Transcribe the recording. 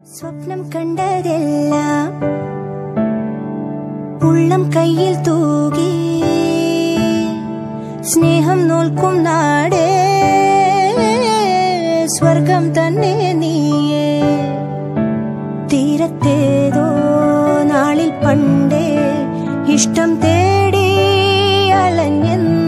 സ്വപ്നം കണ്ടതെല്ലാം ഉള്ളം കയ്യിൽ തൂകി സ്നേഹം നോൽക്കും നാടേ സ്വർഗം തന്നെ നീയേ തീരത്തേതോ നാളിൽ പണ്ടേ ഇഷ്ടം തേടി അലഞ്ഞെന്ന്